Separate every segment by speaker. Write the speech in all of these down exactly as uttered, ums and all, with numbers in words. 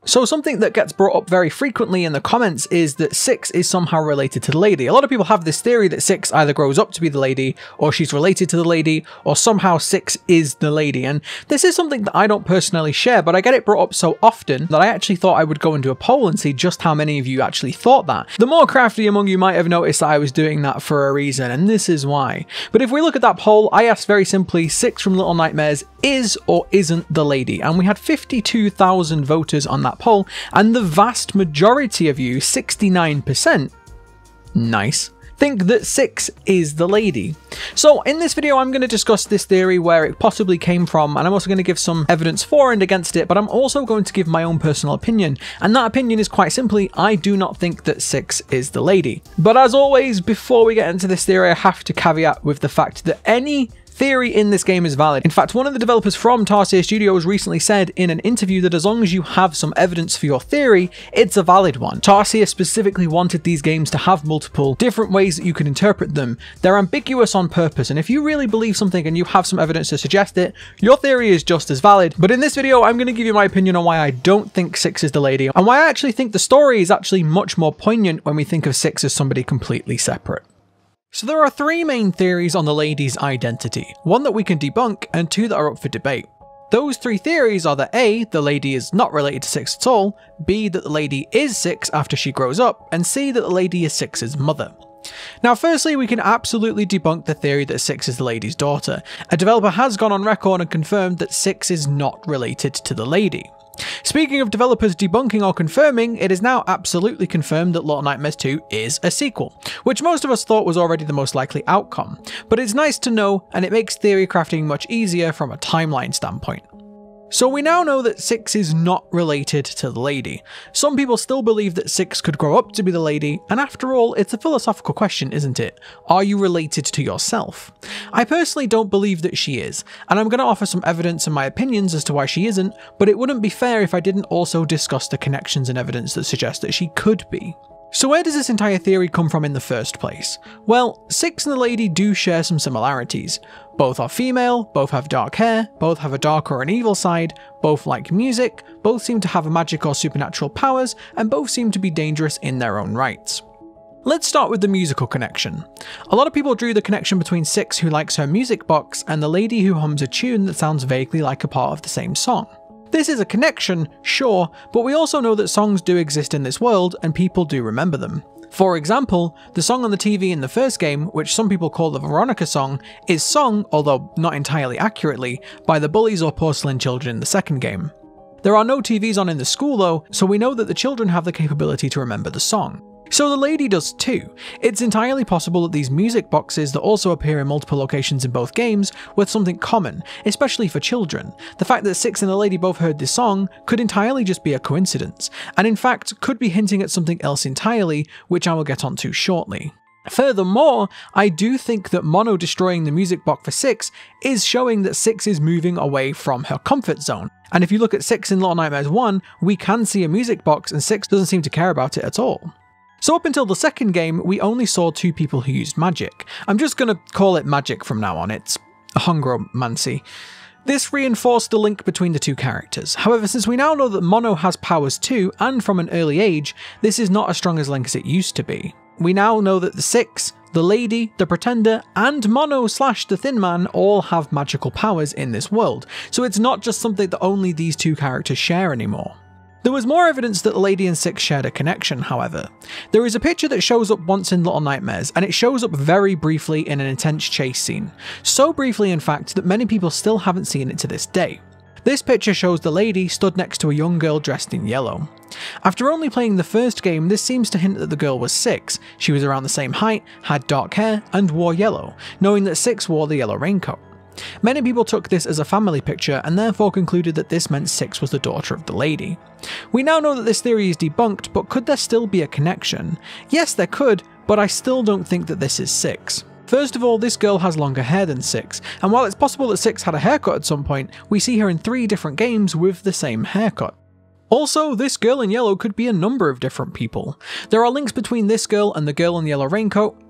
Speaker 1: So something that gets brought up very frequently in the comments is that Six is somehow related to the lady. A lot of people have this theory that Six either grows up to be the lady, or she's related to the lady, or somehow Six is the lady. And this is something that I don't personally share, but I get it brought up so often that I actually thought I would go into a poll and see just how many of you actually thought that. The more crafty among you might have noticed that I was doing that for a reason, and this is why. But if we look at that poll, I asked very simply, Six from Little Nightmares is or isn't the lady? And we had fifty-two thousand voters on that poll, and the vast majority of you, sixty-nine percent, nice, think that Six is the lady. So in this video I'm going to discuss this theory, where it possibly came from, and I'm also going to give some evidence for and against it, but I'm also going to give my own personal opinion, and that opinion is quite simply, I do not think that Six is the lady. But as always, before we get into this theory, I have to caveat with the fact that any theory in this game is valid. In fact, one of the developers from Tarsier Studios recently said in an interview that as long as you have some evidence for your theory, it's a valid one. Tarsier specifically wanted these games to have multiple different ways that you can interpret them. They're ambiguous on purpose, and if you really believe something and you have some evidence to suggest it, your theory is just as valid. But in this video, I'm going to give you my opinion on why I don't think Six is the lady, and why I actually think the story is actually much more poignant when we think of Six as somebody completely separate. So there are three main theories on the lady's identity, one that we can debunk and two that are up for debate. Those three theories are that A, the lady is not related to Six at all, B, that the lady is Six after she grows up, and C, that the lady is Six's mother. Now firstly, we can absolutely debunk the theory that Six is the lady's daughter. A developer has gone on record and confirmed that Six is not related to the lady. Speaking of developers debunking or confirming, it is now absolutely confirmed that Little Nightmares two is a sequel, which most of us thought was already the most likely outcome. But it's nice to know, and it makes theory crafting much easier from a timeline standpoint. So we now know that Six is not related to the lady. Some people still believe that Six could grow up to be the lady, and after all, it's a philosophical question, isn't it? Are you related to yourself? I personally don't believe that she is, and I'm going to offer some evidence and my opinions as to why she isn't, but it wouldn't be fair if I didn't also discuss the connections and evidence that suggest that she could be. So where does this entire theory come from in the first place? Well, Six and the lady do share some similarities. Both are female, both have dark hair, both have a dark or an evil side, both like music, both seem to have magic or supernatural powers, and both seem to be dangerous in their own rights. Let's start with the musical connection. A lot of people drew the connection between Six, who likes her music box, and the lady who hums a tune that sounds vaguely like a part of the same song. This is a connection, sure, but we also know that songs do exist in this world and people do remember them. For example, the song on the T V in the first game, which some people call the Veronica song, is sung, although not entirely accurately, by the bullies or porcelain children in the second game. There are no T Vs on in the school though, so we know that the children have the capability to remember the song. So the lady does too. It's entirely possible that these music boxes that also appear in multiple locations in both games were something common, especially for children. The fact that Six and the lady both heard this song could entirely just be a coincidence, and in fact could be hinting at something else entirely, which I will get onto shortly. Furthermore, I do think that Mono destroying the music box for Six is showing that Six is moving away from her comfort zone. And if you look at Six in Little Nightmares one, we can see a music box and Six doesn't seem to care about it at all. So up until the second game, we only saw two people who used magic. I'm just going to call it magic from now on, it's hungromancy. This reinforced the link between the two characters. However, since we now know that Mono has powers too, and from an early age, this is not as strong as link as it used to be. We now know that the Six, the lady, the pretender, and Mono slash the Thin Man all have magical powers in this world, so it's not just something that only these two characters share anymore. There was more evidence that the lady and Six shared a connection, however. There is a picture that shows up once in Little Nightmares, and it shows up very briefly in an intense chase scene. So briefly in fact that many people still haven't seen it to this day. This picture shows the lady stood next to a young girl dressed in yellow. After only playing the first game, this seems to hint that the girl was Six. She was around the same height, had dark hair, and wore yellow, knowing that Six wore the yellow raincoat. Many people took this as a family picture and therefore concluded that this meant Six was the daughter of the lady. We now know that this theory is debunked, but could there still be a connection? Yes, there could, but I still don't think that this is Six. First of all, this girl has longer hair than Six, and while it's possible that Six had a haircut at some point, we see her in three different games with the same haircut. Also, this girl in yellow could be a number of different people. There are links between this girl and the girl in the yellow raincoat,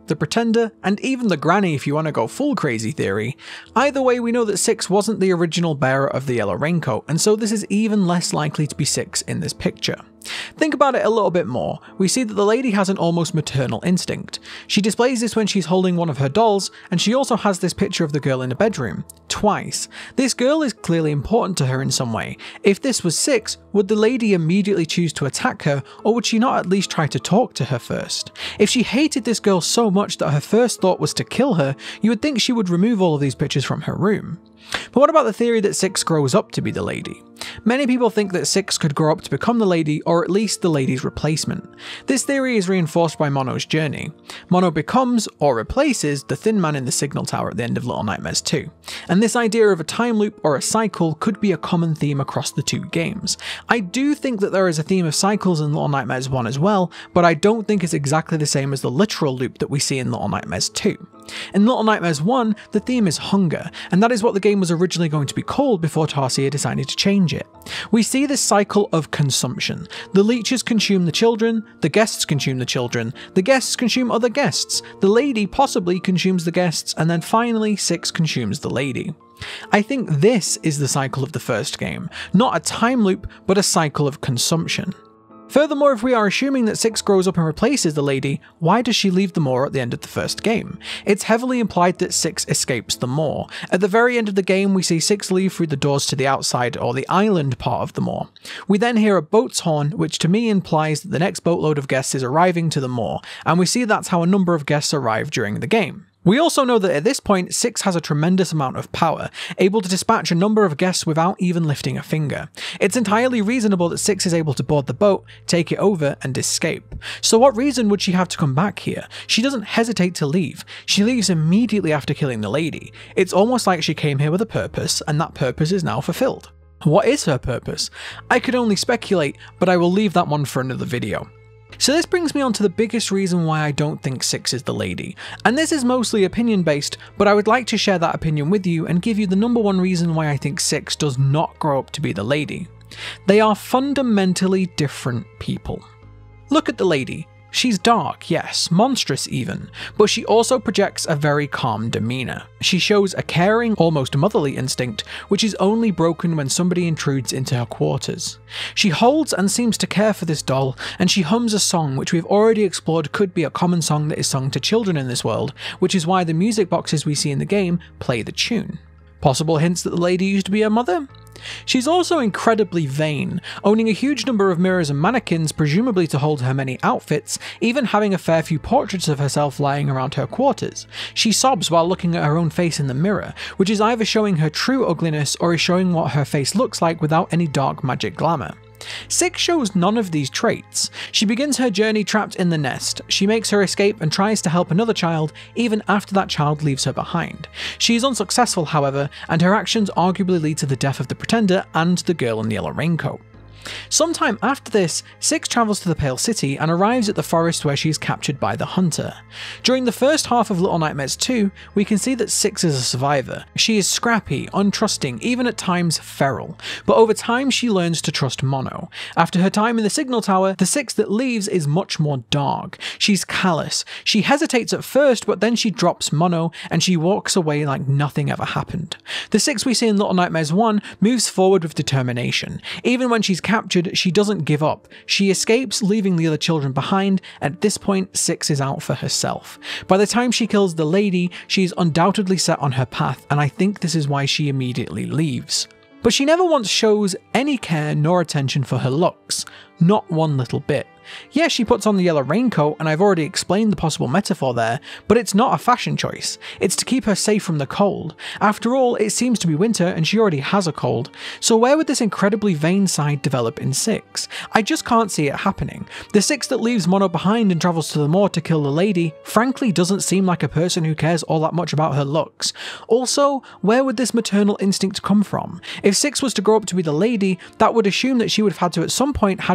Speaker 1: the Pretender, and even the Granny if you want to go full crazy theory. Either way, we know that six wasn't the original bearer of the yellow raincoat, and so this is even less likely to be six in this picture. Think about it a little bit more. We see that the lady has an almost maternal instinct. She displays this when she's holding one of her dolls, and she also has this picture of the girl in the bedroom, twice. This girl is clearly important to her in some way. If this was six, would the lady immediately choose to attack her, or would she not at least try to talk to her first? If she hated this girl so much that her first thought was to kill her, you would think she would remove all of these pictures from her room. But what about the theory that six grows up to be the lady? Many people think that six could grow up to become the lady, or at least the lady's replacement. This theory is reinforced by Mono's journey. Mono becomes, or replaces, the thin man in the signal tower at the end of Little Nightmares two. And this idea of a time loop or a cycle could be a common theme across the two games. I do think that there is a theme of cycles in Little Nightmares one as well, but I don't think it's exactly the same as the literal loop that we see in Little Nightmares two. In Little Nightmares one, the theme is hunger, and that is what the game was originally going to be called before Tarsier decided to change it. We see this cycle of consumption. The leeches consume the children, the guests consume the children, the guests consume other guests, the lady possibly consumes the guests, and then finally six consumes the lady. I think this is the cycle of the first game, not a time loop, but a cycle of consumption. Furthermore, if we are assuming that six grows up and replaces the lady, why does she leave the moor at the end of the first game? It's heavily implied that six escapes the moor. At the very end of the game, we see six leave through the doors to the outside, or the island part of the moor. We then hear a boat's horn, which to me implies that the next boatload of guests is arriving to the moor, and we see that's how a number of guests arrive during the game. We also know that at this point, six has a tremendous amount of power, able to dispatch a number of guests without even lifting a finger. It's entirely reasonable that six is able to board the boat, take it over, and escape. So what reason would she have to come back here? She doesn't hesitate to leave. She leaves immediately after killing the lady. It's almost like she came here with a purpose, and that purpose is now fulfilled. What is her purpose? I could only speculate, but I will leave that one for another video. So this brings me on to the biggest reason why I don't think six is the lady, and this is mostly opinion based, but I would like to share that opinion with you and give you the number one reason why I think six does not grow up to be the lady. They are fundamentally different people. Look at the lady. She's dark, yes, monstrous even, but she also projects a very calm demeanour. She shows a caring, almost motherly instinct, which is only broken when somebody intrudes into her quarters. She holds and seems to care for this doll, and she hums a song which we've already explored could be a common song that is sung to children in this world, which is why the music boxes we see in the game play the tune. Possible hints that the lady used to be her mother? She's also incredibly vain, owning a huge number of mirrors and mannequins presumably to hold her many outfits, even having a fair few portraits of herself lying around her quarters. She sobs while looking at her own face in the mirror, which is either showing her true ugliness or is showing what her face looks like without any dark magic glamour. Six shows none of these traits. She begins her journey trapped in the nest. She makes her escape and tries to help another child even after that child leaves her behind. She is unsuccessful, however, and her actions arguably lead to the death of the Pretender and the girl in the yellow raincoat. Sometime after this, Six travels to the Pale City and arrives at the forest where she is captured by the Hunter. During the first half of Little Nightmares two, we can see that Six is a survivor. She is scrappy, untrusting, even at times feral, but over time she learns to trust Mono. After her time in the Signal Tower, the Six that leaves is much more dark. She's callous. She hesitates at first, but then she drops Mono and she walks away like nothing ever happened. The Six we see in Little Nightmares one moves forward with determination. Even when she's captured, she doesn't give up. She escapes, leaving the other children behind. At this point, Six is out for herself. By the time she kills the lady, she is undoubtedly set on her path, and I think this is why she immediately leaves. But she never once shows any care nor attention for her looks. Not one little bit. Yes, she puts on the yellow raincoat, and I've already explained the possible metaphor there, but it's not a fashion choice. It's to keep her safe from the cold. After all, it seems to be winter and she already has a cold, so where would this incredibly vain side develop in Six? I just can't see it happening. The Six that leaves Mono behind and travels to the moor to kill the lady frankly doesn't seem like a person who cares all that much about her looks. Also, where would this maternal instinct come from? If Six was to grow up to be the lady, that would assume that she would have had to at some point had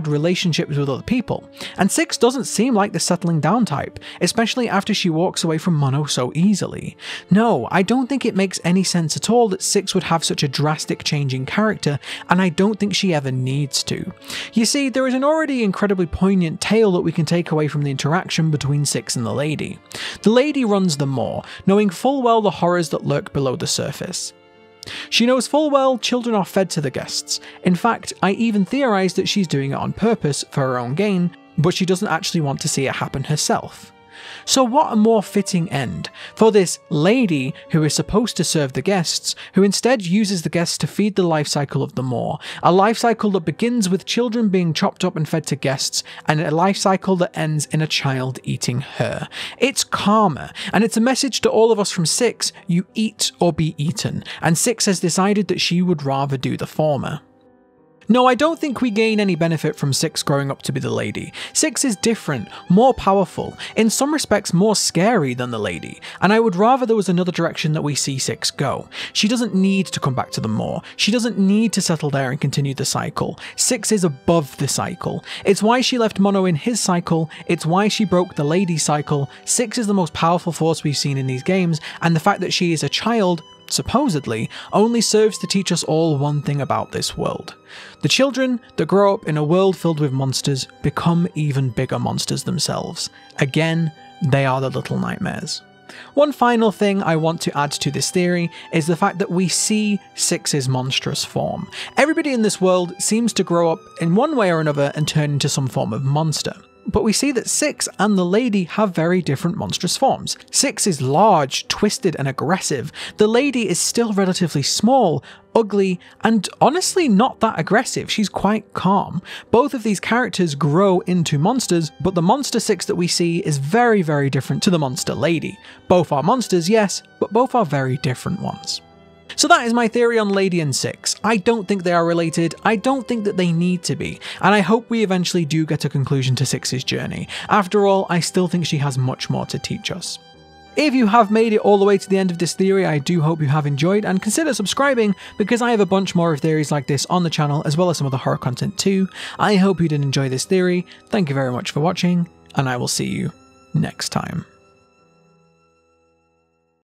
Speaker 1: had relationships with other people, and six doesn't seem like the settling down type, especially after she walks away from Mono so easily. No, I don't think it makes any sense at all that six would have such a drastic change in character, and I don't think she ever needs to. You see, there is an already incredibly poignant tale that we can take away from the interaction between six and the lady. The lady runs the Maw, knowing full well the horrors that lurk below the surface. She knows full well children are fed to the guests. In fact, I even theorise that she's doing it on purpose for her own gain, but she doesn't actually want to see it happen herself. So what a more fitting end for this lady who is supposed to serve the guests, who instead uses the guests to feed the life cycle of the Maw, a life cycle that begins with children being chopped up and fed to guests, and a life cycle that ends in a child eating her. It's karma, and it's a message to all of us from six: you eat or be eaten, and six has decided that she would rather do the former. No, I don't think we gain any benefit from six growing up to be the lady. six is different, more powerful, in some respects more scary than the lady, and I would rather there was another direction that we see six go. She doesn't need to come back to the Maw. She doesn't need to settle there and continue the cycle. six is above the cycle. It's why she left Mono in his cycle, it's why she broke the lady cycle. six is the most powerful force we've seen in these games, and the fact that she is a child, supposedly, only serves to teach us all one thing about this world. The children that grow up in a world filled with monsters become even bigger monsters themselves. Again, they are the little nightmares. One final thing I want to add to this theory is the fact that we see six's monstrous form. Everybody in this world seems to grow up in one way or another and turn into some form of monster. But we see that six and the lady have very different monstrous forms. six is large, twisted, and aggressive. The lady is still relatively small, ugly, and honestly not that aggressive. She's quite calm. Both of these characters grow into monsters, but the monster six that we see is very, very different to the monster lady. Both are monsters, yes, but both are very different ones. So that is my theory on Lady and Six. I don't think they are related, I don't think that they need to be, and I hope we eventually do get a conclusion to Six's journey. After all, I still think she has much more to teach us. If you have made it all the way to the end of this theory, I do hope you have enjoyed, and consider subscribing because I have a bunch more of theories like this on the channel, as well as some other horror content too. I hope you did enjoy this theory, thank you very much for watching, and I will see you next time.